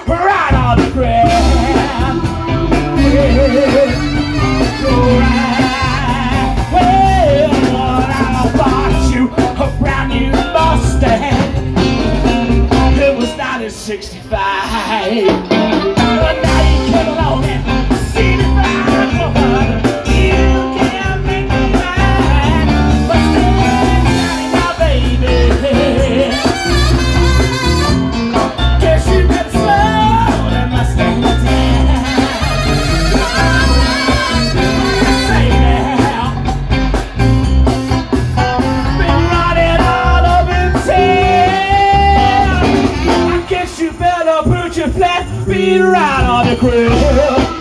right on the ground. Well, I bought you a brand new Mustang. It was 1965. But now you came along and see me fine for her. You can't make me mine, but still my baby. Guess you better slow that Mustang down. Say now, been running all over town. I guess you better put your flat feet right on the ground.